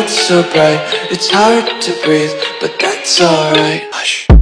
lights so bright, it's hard to breathe, but that's alright. Hush.